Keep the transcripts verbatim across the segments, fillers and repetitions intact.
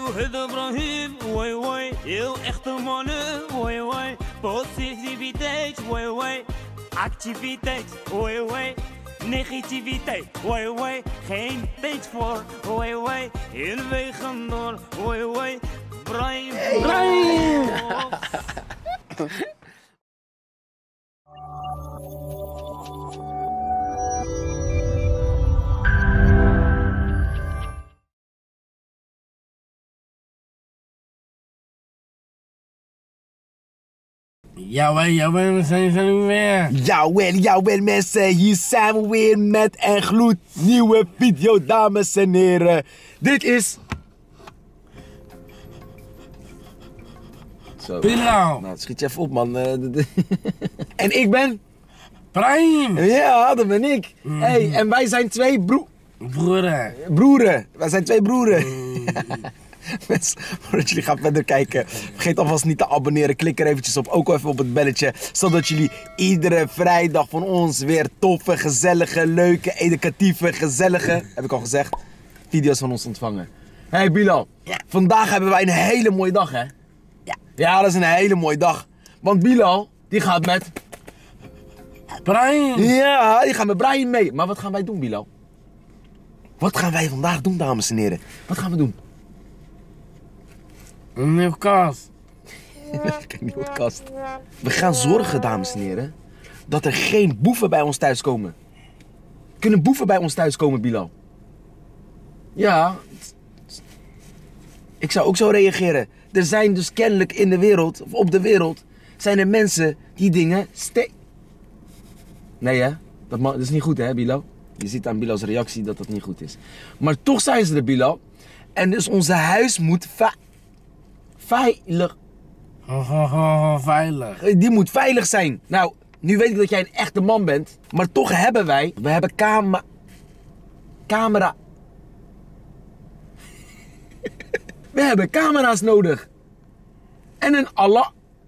het Ibrahim, woi woi. Heel echte mannen, woi woi. Positiviteit, woi woi. Activiteit, woi woi. Negativiteit, woi woi. Geen tijd voor, woi woi. In wegen door, woi woi. Brian, Brian. Jawel, jawel, we zijn er weer. Jawel, jawel mensen, hier zijn we weer met een gloednieuwe video, dames en heren. Dit is... Zo. Bilal. Nou, schiet je even op, man. En ik ben... Prime. Ja, dat ben ik. Mm. Hey, en wij zijn twee bro... Broeren. Broeren. Wij zijn twee broeren. Mm. Mensen, voordat jullie gaan verder kijken, vergeet alvast niet te abonneren. Klik er eventjes op, ook even op het belletje. Zodat jullie iedere vrijdag van ons weer toffe, gezellige, leuke, educatieve, gezellige, heb ik al gezegd, video's van ons ontvangen. Hey Bilal, ja. Vandaag hebben wij een hele mooie dag, hè? Ja. Ja, dat is een hele mooie dag. Want Bilal, die gaat met... Brian. Ja, die gaat met Brian mee. Maar wat gaan wij doen, Bilal? Wat gaan wij vandaag doen, dames en heren? Wat gaan we doen? Een nieuwe kast. Kijk, nieuwe kast. We gaan zorgen, dames en heren, dat er geen boeven bij ons thuis komen. Kunnen boeven bij ons thuis komen, Bilal? Ja. Ik zou ook zo reageren. Er zijn dus kennelijk in de wereld, of op de wereld, zijn er mensen die dingen ste... Nee hè, dat, dat is niet goed hè, Bilal? Je ziet aan Bilal's reactie dat dat niet goed is. Maar toch zijn ze er, Bilal. En dus onze huis moet va veilig. Oh, oh, oh, veilig. Die moet veilig zijn. Nou, nu weet ik dat jij een echte man bent. Maar toch hebben wij... We hebben cama... Camera... We hebben camera's nodig. En een Allah...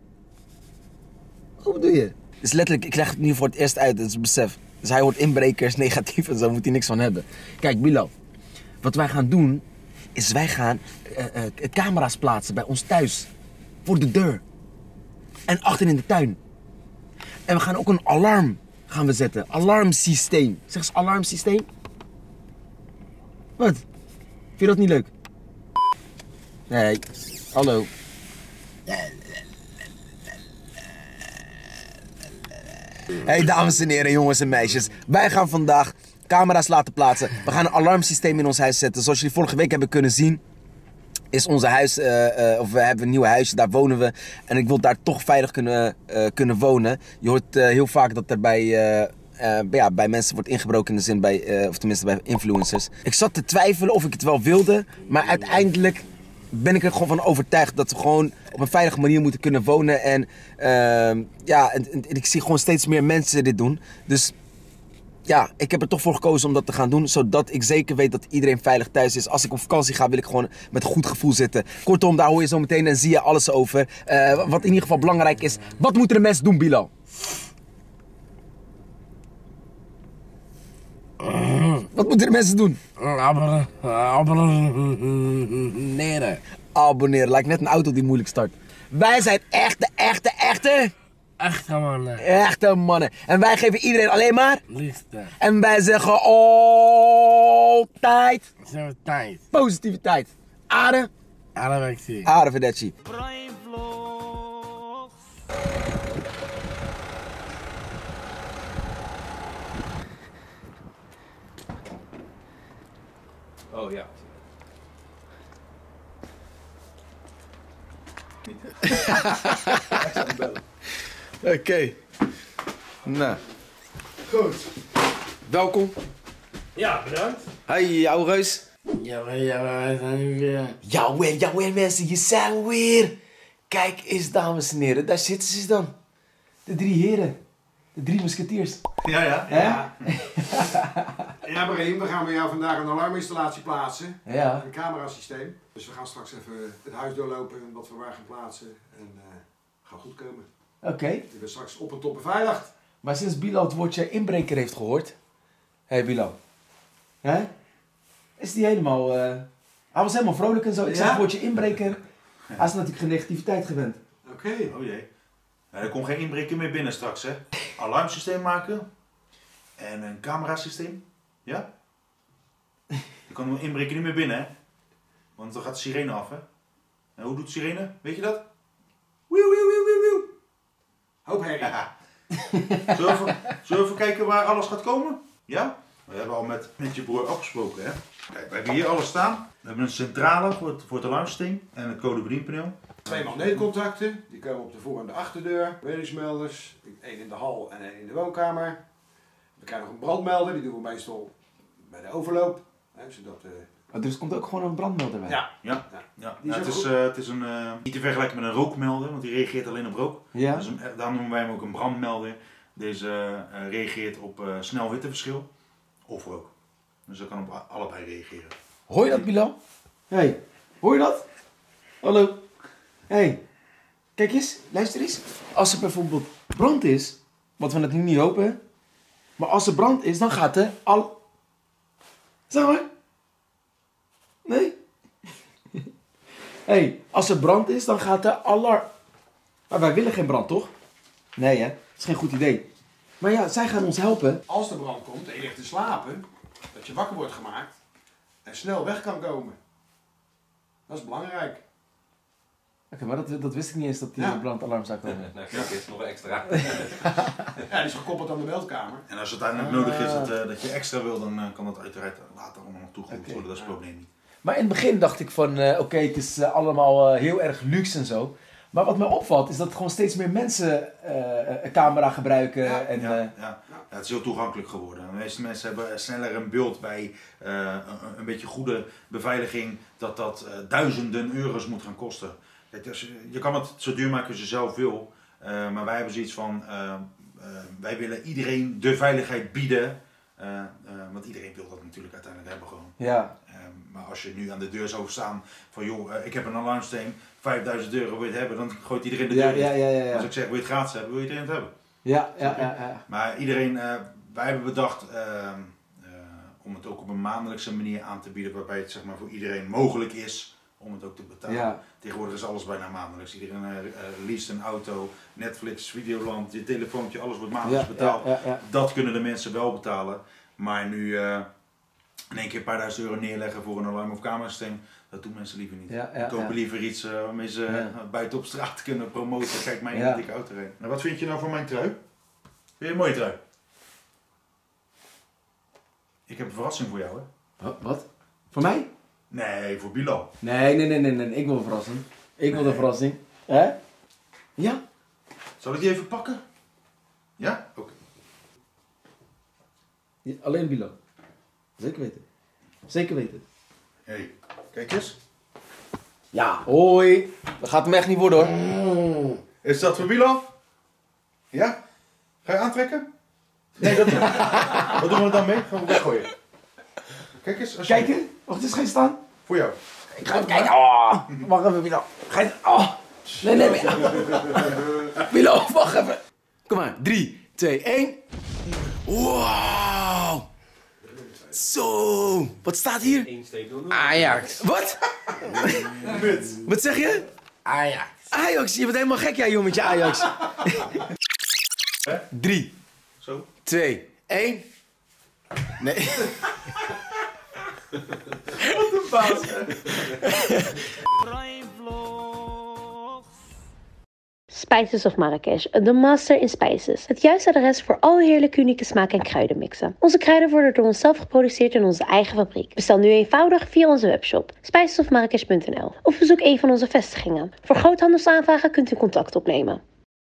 Hoe bedoel je? Dus letterlijk, ik leg het nu voor het eerst uit, dat is besef. Dus hij hoort inbrekers, negatief en zo, moet hij niks van hebben. Kijk, Bilal. Wat wij gaan doen, is wij gaan uh, uh, camera's plaatsen bij ons thuis. Voor de deur. En achter in de tuin. En we gaan ook een alarm gaan we zetten. Alarmsysteem. Zeg eens alarmsysteem. Wat? Vind je dat niet leuk? Nee. Hallo. Hey dames en heren, jongens en meisjes. Wij gaan vandaag camera's laten plaatsen. We gaan een alarmsysteem in ons huis zetten. Zoals jullie vorige week hebben kunnen zien, is onze huis, uh, uh, of we hebben een nieuw huisje, daar wonen we. En ik wil daar toch veilig kunnen, uh, kunnen wonen. Je hoort uh, heel vaak dat er bij, uh, uh, ja, bij mensen wordt ingebroken in de zin bij, uh, of tenminste bij influencers. Ik zat te twijfelen of ik het wel wilde, maar uiteindelijk ben ik er gewoon van overtuigd dat we gewoon op een veilige manier moeten kunnen wonen. En uh, ja, en, en ik zie gewoon steeds meer mensen dit doen. Dus ja, ik heb er toch voor gekozen om dat te gaan doen, zodat ik zeker weet dat iedereen veilig thuis is. Als ik op vakantie ga, wil ik gewoon met een goed gevoel zitten. Kortom, daar hoor je zo meteen en zie je alles over. Uh, wat in ieder geval belangrijk is, wat moeten de mensen doen, Bilal? Wat moeten de mensen doen? Abonneren. Abonneren. Abonneren, lijkt net een auto die moeilijk start. Wij zijn echte, echte, echte... Echte mannen. Echte mannen. En wij geven iedereen alleen maar... Liefde. En wij zeggen altijd... Positiviteit. Positiviteit. Aarde. Aarde. Aarde Verdetchi. Brian Vlogs. Oh ja. Oké. Okay. Nou. Goed. Welkom. Ja, bedankt. Hey, ouwe reus. Jawel, jawel, we zijn er weer. Jawel, jawel mensen, hier zijn we weer. Kijk eens, dames en heren, daar zitten ze dan. De drie heren. De drie musketiers. Ja, ja. Hè? Ja, ja Brahim, we gaan bij jou vandaag een alarminstallatie plaatsen. Ja. Een camerasysteem. Dus we gaan straks even het huis doorlopen en wat we waar gaan plaatsen. En uh, gaan goed komen. Oké. Okay. Ik ben straks op en top beveiligd. Maar sinds Bilal het woordje inbreker heeft gehoord. Hé hey Bilal. Hè? Is die helemaal... Uh, Hij was helemaal vrolijk en zo. Ik Ja? zeg, word je inbreker. Hij is natuurlijk geen negativiteit gewend. Oké. Oh jee. Nou, er komt geen inbreker meer binnen straks, hè. Alarmsysteem maken. En een camerasysteem. Ja? Er kan een inbreker niet meer binnen, hè. Want dan gaat de sirene af, hè. En hoe doet de sirene? Weet je dat? Wieuw, wieuw, wieuw, wieuw, wieuw. Hoop herrie. Ja. Zullen we, even, zullen we even kijken waar alles gaat komen? Ja? We hebben al met, met je broer afgesproken, hè. Kijk, we hebben hier alles staan. We hebben een centrale voor het, voor het alarmsysteem en het codebedienpaneel. Twee magneetcontacten, die komen op de voor- en de achterdeur. Reddingsmelders, één in de hal en één in de woonkamer. We krijgen nog een brandmelder, die doen we meestal bij de overloop. Hè, zodat, uh... Oh, dus er komt ook gewoon een brandmelder bij? Ja. Ja, ja. ja. Die is ja het, ook is, goed. uh, het is een, uh, niet te vergelijken met een rookmelder, want die reageert alleen op rook. Ja? Dus een, daarom noemen wij hem ook een brandmelder. Deze uh, uh, reageert op uh, snel hitteverschil of rook. Dus dat kan op a- allebei reageren. Hoor je dat, Bilal? Hé, hey, hoor je dat? Hallo? Hé, hey. Kijk eens, luister eens. Als er bijvoorbeeld brand is, wat we natuurlijk niet hopen, maar als er brand is, dan gaat er al... Zeg maar. Nee? Hé, hey, als er brand is, dan gaat er alarm... Maar wij willen geen brand, toch? Nee, hè? Dat is geen goed idee. Maar ja, zij gaan ons helpen. Als er brand komt en je ligt te slapen, dat je wakker wordt gemaakt en snel weg kan komen. Dat is belangrijk. Oké, okay, maar dat, dat wist ik niet eens dat die Ja. brandalarm zou komen. Nou, kijk, is nog extra. Ja, die is gekoppeld aan de meldkamer. En als het uiteindelijk nodig is dat, uh, dat je extra wil, dan uh, kan dat uiteraard later allemaal nog toegevoegd Oké. worden. Dat is het probleem niet. Maar in het begin dacht ik van, uh, oké, okay, het is uh, allemaal uh, heel erg luxe en zo. Maar wat mij opvalt is dat gewoon steeds meer mensen uh, een camera gebruiken. Ja, en, Ja, uh, ja. Ja, het is heel toegankelijk geworden. De meeste mensen hebben sneller een beeld bij uh, een, een beetje goede beveiliging dat dat uh, duizenden euro's moet gaan kosten. Kijk, dus, je kan het zo duur maken als je zelf wil, uh, maar wij hebben zoiets van, uh, uh, wij willen iedereen de veiligheid bieden, uh, uh, want iedereen wil dat natuurlijk uiteindelijk hebben gewoon. ja. Uh, maar als je nu aan de deur zou staan van joh, uh, ik heb een alarmsysteem, vijfduizend euro wil je het hebben, dan gooit iedereen de deur Ja, dicht. ja, ja, ja, ja. Als ik zeg wil je het gratis hebben, wil iedereen het hebben. Ja, ja, ja, ja. Maar iedereen, uh, wij hebben bedacht uh, uh, om het ook op een maandelijkse manier aan te bieden, waarbij het zeg maar, voor iedereen mogelijk is om het ook te betalen. Ja. Tegenwoordig is alles bijna maandelijks. Iedereen uh, uh, leest een auto, Netflix, Videoland, je telefoontje, alles wordt maandelijks Ja, betaald. ja, ja, ja. Dat kunnen de mensen wel betalen. Maar nu uh, in één keer een paar duizend euro neerleggen voor een alarm- of camerasysteem, dat doen mensen liever niet. Ja, ja, Die kopen ja. liever iets uh, waarmee ze uh, Ja. buiten op straat kunnen promoten. Kijk, mijn Ja. dikke auto rijden. Nou, wat vind je nou van mijn trui? Vind je een mooie trui? Ik heb een verrassing voor jou, hè? Wat? Wat? Voor mij? Nee, voor Bilal. Nee, nee, nee, nee, nee. Ik wil een verrassing. Ik wil een verrassing. Hè? Ja? Zal ik die even pakken? Ja? Oké. Okay. Ja, alleen Bilo. Zeker weten. Zeker weten. Hé, hey, kijk eens. Ja, hoi. Dat gaat hem echt niet worden hoor. Is dat voor Bilal? Ja? Ga je aantrekken? Nee, dat niet. Wat doen we er dan mee? Gaan we weggooien. Kijk eens. Als je... Kijken? Wacht eens, ga je staan? Voor jou. Ik ga even kijken. Oh, wacht even, Bilo. Ga je... Oh. Nee, nee, nee. Bilo, wacht even. Kom maar. drie, twee, één. Wow. Zo. Wat staat hier? Eén steek doen. Ajax. Wat? Wat zeg je? Ajax. Ajax. Je bent helemaal gek, jij jongetje Ajax. drie, Zo. twee, één. Nee. Prime Vlogs. Spices of Marrakesh, de master in spices. Het juiste adres voor al heerlijke unieke smaak- en kruidenmixen. Onze kruiden worden door onszelf geproduceerd in onze eigen fabriek. Bestel nu eenvoudig via onze webshop spices of marrakesh punt n l of bezoek een van onze vestigingen. Voor groothandelsaanvragen kunt u contact opnemen.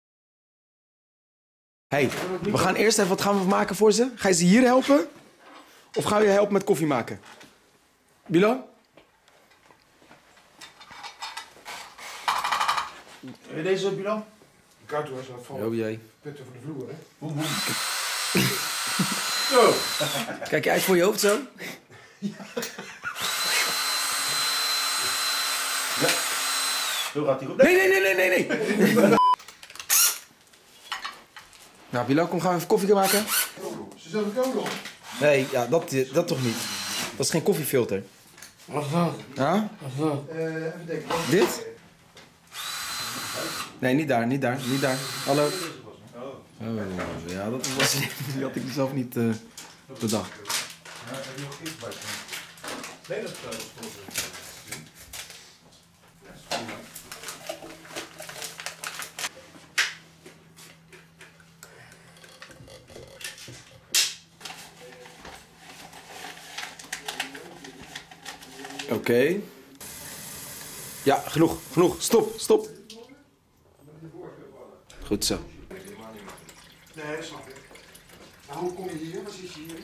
Hey, we gaan eerst even, wat gaan we maken voor ze? Ga je ze hier helpen? Of ga je helpen met koffie maken? Bilo? Wil je deze, Bilal? Koud hoor, zo van Oh jee. putten voor de vloer, hè? Boem, boem. Zo. Kijk je uit voor je hoofd zo? Zo gaat hij goed. Nee, nee, nee, nee, nee, nee. Nou, Bilo, kom, gaan we even koffie maken? Ze zullen komen op. Nee, ja, dat, dat toch niet. Dat is geen koffiefilter. Wat is dat? Ja? Wat is dat? Uh, even denken. Dit? Nee, niet daar, niet daar, niet daar. Hallo. Oh, ja, dat was die had ik zelf niet uh, bedacht. Ja, heb je nog iets bij? Nee, dat is Oké. Okay. Ja, genoeg, genoeg. Stop, stop. Goed zo. Nee, dat snap ik. Maar hoe kom je hier? Wat zit je hier?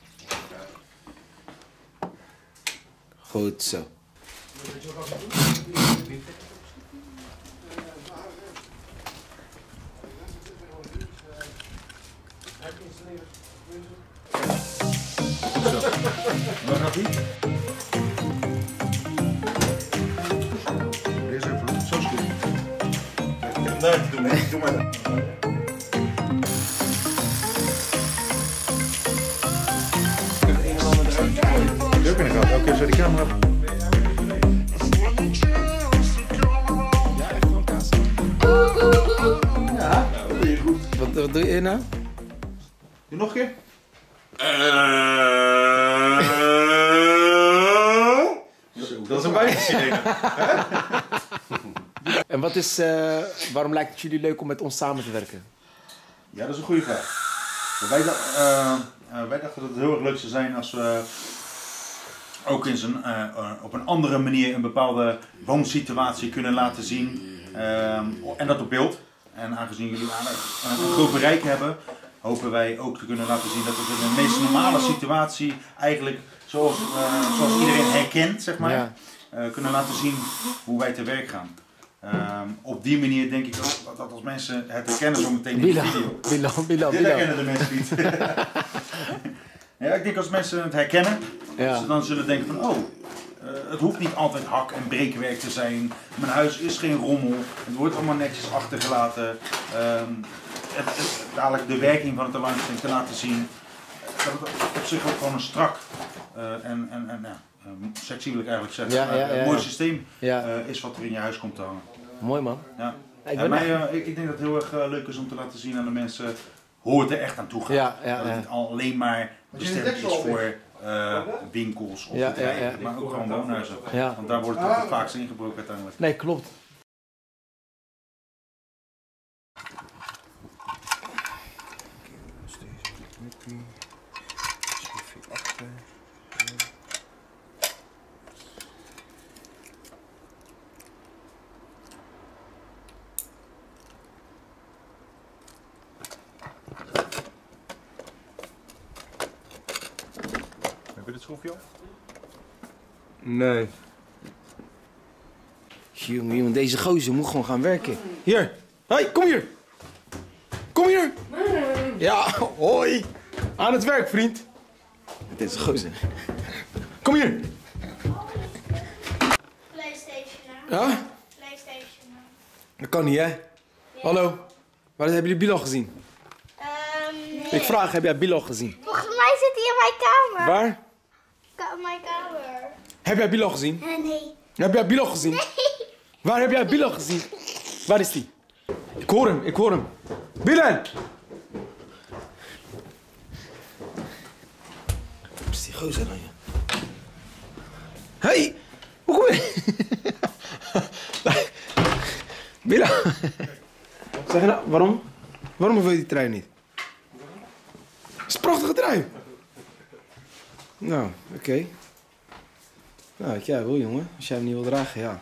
Goed zo. Waar gaat ie? Eerst even, zo is goed. Nee, doe maar. Doe maar. Ook in de gaten. Oké, zo die camera. Ja, echt gewoon kaas. Ja, dat doe je goed. Wat, wat doe je nou? Doe nog een keer. Zo, dat is een wijze. En wat is, uh, waarom lijkt het jullie leuk om met ons samen te werken? Ja, dat is een goede vraag. Wij, dacht, uh, uh, wij dachten dat het heel erg leuk zou zijn als we ook in zijn, uh, uh, op een andere manier een bepaalde woonsituatie kunnen laten zien. Uh, en dat op beeld. En aangezien jullie uh, een groot bereik hebben, hopen wij ook te kunnen laten zien dat het in de meest normale situatie eigenlijk zoals, uh, zoals iedereen herkent, zeg maar, ja. uh, kunnen laten zien hoe wij te werk gaan. Um, op die manier denk ik ook dat als mensen het herkennen zo meteen in de video. Bilal, Bilal, Dit herkennen de mensen niet. Ja, ik denk als mensen het herkennen, ja. Ze dan zullen denken van oh, uh, het hoeft niet altijd hak- en breekwerk te zijn. Mijn huis is geen rommel, het wordt allemaal netjes achtergelaten. Um, het, het, dadelijk de werking van het alarmsysteem te laten zien. Dat het op zich ook gewoon een strak uh, en, en, en ja, sexy wil ik eigenlijk zeggen. Ja, ja, ja, ja. Een mooi systeem ja. uh, is wat er in je huis komt te hangen. Mooi man. Ja. Ik, Ja, mij, uh, ik, ik denk dat het heel erg uh, leuk is om te laten zien aan de mensen hoe het er echt aan toe gaat. Ja, ja, dat ja. het niet alleen maar bestemd is voor uh, winkels of ja, bedrijven, ja, ja. maar ook gewoon woonhuizen. Ja. Want daar wordt het het vaakst ingebroken uiteindelijk. Nee, klopt. Heb je dit schroefje al? Nee. Jongen, jongen, deze gozer moet gewoon gaan werken. Hier. Hoi, kom hier. Kom hier. Ja, hoi. Aan het werk, vriend. Deze gozer. Kom hier. PlayStation. Ja? PlayStation. Dat kan niet, hè? Ja. Hallo. Waar hebben jullie Bilal gezien? Um, nee. Ik vraag, heb jij Bilal gezien? Volgens mij zit hij in mijn kamer. Waar? Ka mijn kamer. Heb jij Bilal gezien? Uh, nee. Heb jij Bilal gezien? Nee. Waar heb jij Bilal gezien? Waar is die? Ik hoor hem, ik hoor hem. Bilal! Waar is die gozer dan, ja? Hey! Hoe kom je? Bilal! Zeg je nou, waarom? Waarom wil je die trui niet? Het is een prachtige trui. Nou, oké. Okay. Nou, wat jij wil, jongen. Als jij hem niet wil dragen, ja.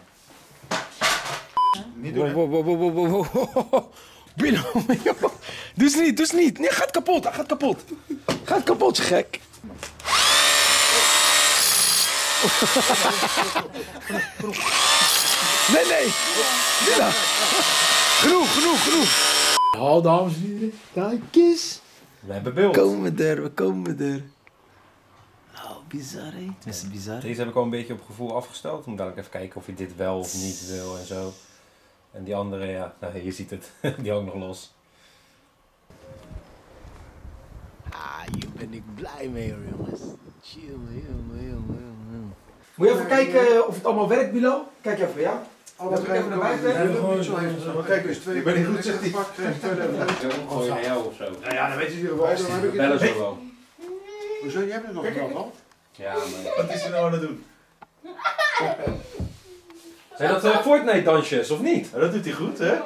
Niet doen, wow, wow, wow, wow, wow, wow. Bilal, doe eens niet, doe eens niet. Nee, gaat kapot, hij gaat kapot. Gaat kapot, je gek. Nee, nee. Bilal. Genoeg, genoeg, genoeg. Oh, dames en heren. Kijk eens. We hebben beeld. We komen er, we komen er. Nou, bizar, hè? Het is bizar. Deze heb ik al een beetje op gevoel afgesteld. Moet dadelijk even kijken of je dit wel of niet wil en zo. En die andere, ja, nou, je ziet het. Die hangt nog los. Ah, hier ben ik blij mee hoor, jongens. Chill, jongen, jongen, jongen. Moet je even kijken of het allemaal werkt, Bilo? Kijk even, ja? Alles even naar buiten. Maar kijk eens, twee. Ik ben niet goed, zegt hij. Gooi je naar jou of zo. Nou ja, dan weet je het wel. Dan heb ik Bellen het. zo wel. Hoezo? Jij hebt het nog wel al? Ja, maar... Wat is er nou aan het doen? Zijn dat uh, Fortnite dansjes of niet? Ja, dat doet hij goed, hè?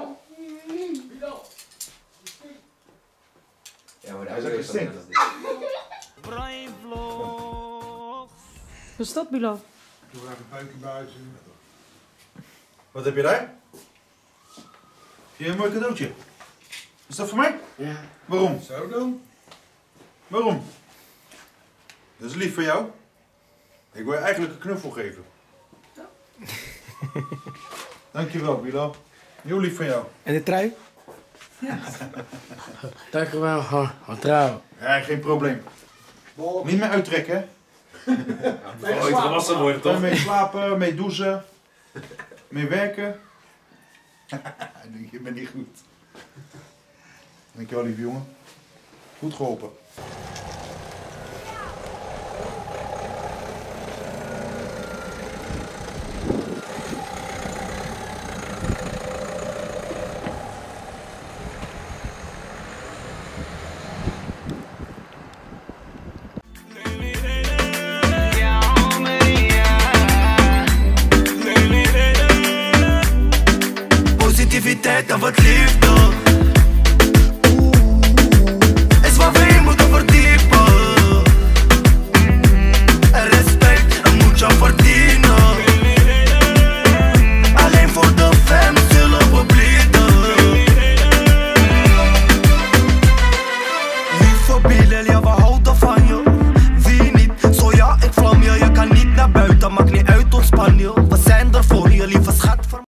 Ja, maar Hij is ook gestinkt. Brian Vlogs. Wat is dat, Bilo? Doe even een peukje buiten. Wat heb je daar? Zie je een mooi cadeautje? Is dat voor mij? Ja. Waarom? Zo doen. Waarom? Dat is lief voor jou. Ik wil je eigenlijk een knuffel geven. Dankjewel, Bilo. Heel lief van jou. En de trui? Dankjewel, oh, wat trouw. Ja, geen probleem. Niet meer uittrekken, hè? Ooit gewassen worden, Toch? toch? Mee slapen, mee douchen, mee werken. Je bent niet goed. Dankjewel, lieve jongen. Goed geholpen. Positiviteit en wat liefde.